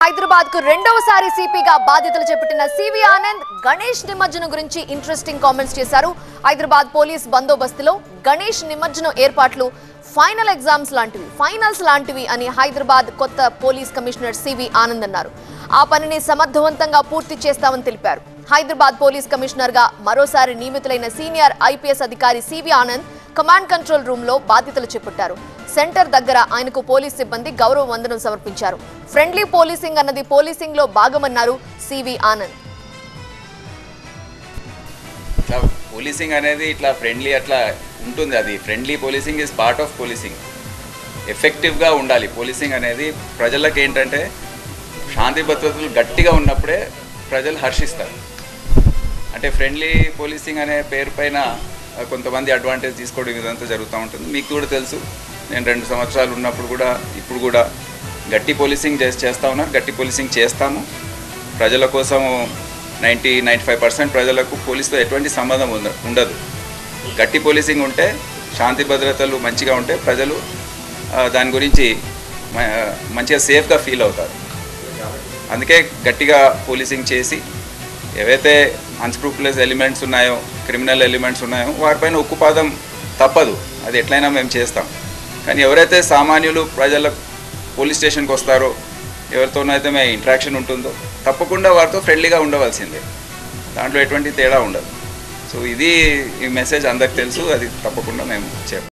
హైదరాబాద్ కు రెండవసారి సిపిగా బాధ్యతలు చేపట్టిన సివి ఆనంద్ గణేష్ నిమజ్జనం గురించి ఇంట్రెస్టింగ్ కామెంట్స్ చేశారు. హైదరాబాద్ పోలీస్ బందోబస్తులో గణేష్ నిమజ్జనం ఏర్పాట్లు ఫైనల్స్ లాంటివి అని హైదరాబాద్ కొత్త పోలీస్ కమిషనర్ సివి ఆనంద్ అన్నారు. ఆ పనిని సమర్థవంతంగా పూర్తి చేస్తామని తెలిపారు. హైదరాబాద్ పోలీస్ కమిషనర్ గా మరోసారి నియమితులైన సీనియర్ ఐపీఎస్ అధికారి CV Anand command control room లో బాధ్యతలు చేపట్టారు. సెంటర్ దగ్గర ఆయనకు పోలీస్ సిబ్బంది గౌరవ వందనం సమర్పించారు. ఫ్రెండ్లీ పోలీసింగ్ అన్నది పోలీసింగ్ లో భాగమన్నారు సివి ఆనంద్. పోలీసింగ్ అనేది ఇట్లా ఫ్రెండ్లీ అట్లా ఉంటుంది. అది friendly policing is part of policing. ఎఫెక్టివ్గా ఉండాలి పోలీసింగ్ అనేది. ప్రజలకు ఏంటంటే శాంతి భద్రతలు గట్టిగా ఉన్నప్పుడే ప్రజలు హర్షిస్తారు. అంటే ఫ్రెండ్లీ పోలీసింగ్ అనే పేరు పైన కొంతమంది అడ్వాంటేజ్ తీసుకోవడం ఇదంతా జరుగుతూ ఉంటుంది. మీకు కూడా తెలుసు, నేను 2 సంవత్సరాలు ఉన్నప్పుడు కూడా ఇప్పుడు కూడా గట్టి పోలీసింగ్ చేస్తూ ఉన్నారు. గట్టి పోలీసింగ్ చేస్తాము. ప్రజల కోసం 90-95% ప్రజలకు పోలీసుతో ఎటువంటి సంబంధం ఉండదు. గట్టి పోలీసింగ్ ఉంటే, శాంతి భద్రతలు మంచిగా ఉంటే ప్రజలు దాని గురించి మంచిగా సేఫ్గా ఫీల్ అవుతారు. అందుకే గట్టిగా పోలీసింగ్ చేసి ఏవైతే అన్స్క్రూపులస్ ఎలిమెంట్స్ ఉన్నాయో, క్రిమినల్ ఎలిమెంట్స్ ఉన్నాయో వారిపైన ఉక్కుపాదం తప్పదు. అది ఎట్లయినా మేము చేస్తాం. కానీ ఎవరైతే సామాన్యులు ప్రజల పోలీస్ స్టేషన్కి వస్తారో, ఎవరితోనైతే మేము ఇంటరాక్షన్ ఉంటుందో తప్పకుండా వారితో ఫ్రెండ్లీగా ఉండవలసిందే. దాంట్లో ఎటువంటి తేడా ఉండదు. సో ఇది ఈ మెసేజ్ అందరికి తెలుసు. అది తప్పకుండా మేము చేస్తాం.